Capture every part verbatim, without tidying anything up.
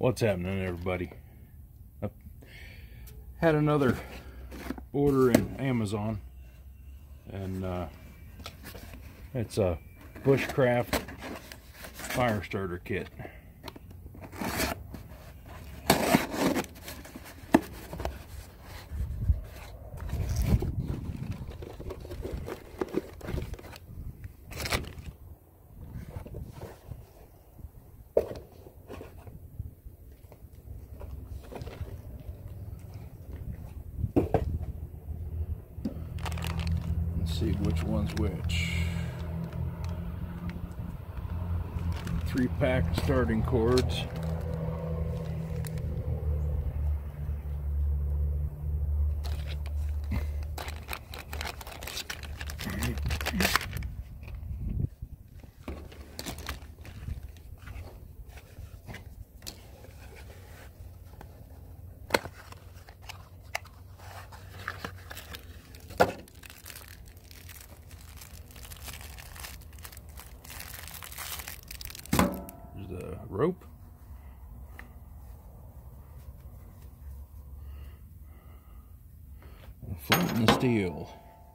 What's happening, everybody? I had another order in Amazon, and uh, it's a Bushcraft fire starter kit. Let's see which one's which. Three pack starting cords. The rope, and flint and steel.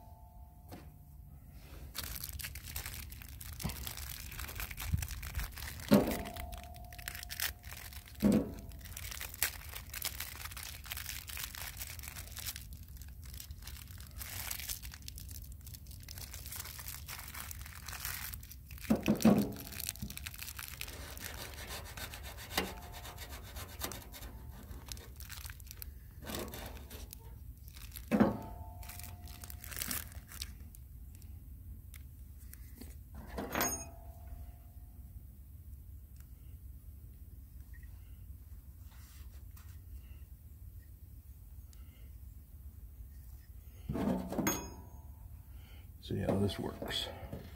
See how this works.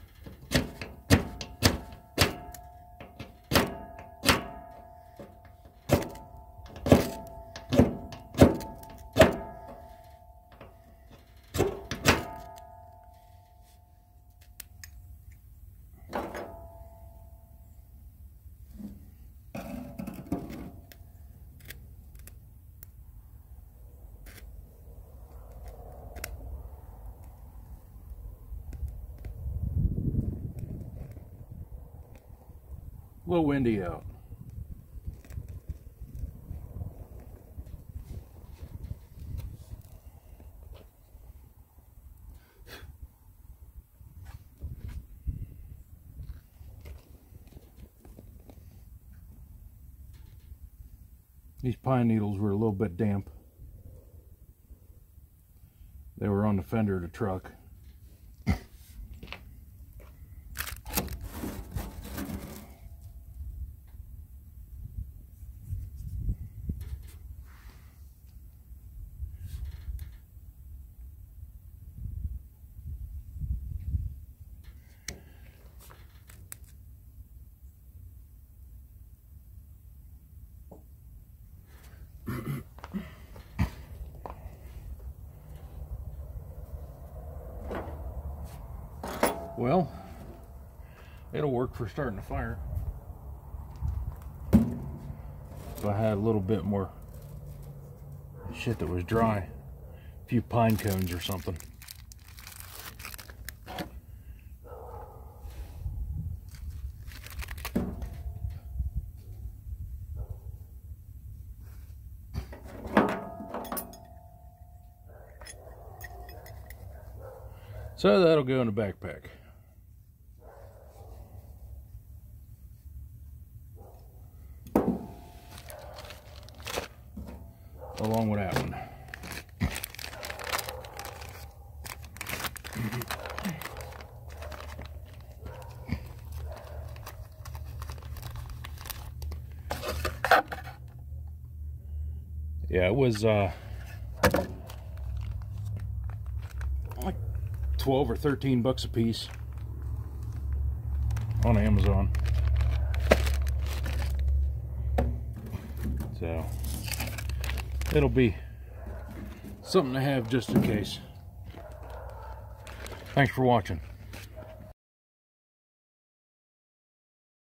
A little windy out. These pine needles were a little bit damp. They were on the fender of the truck. Well, it'll work for starting a fire. If I had a little bit more shit that was dry, a few pine cones or something. So that'll go in the backpack. Along with that one. Yeah, it was uh, like twelve or thirteen bucks a piece on Amazon. So it'll be something to have just in case. Thanks for watching.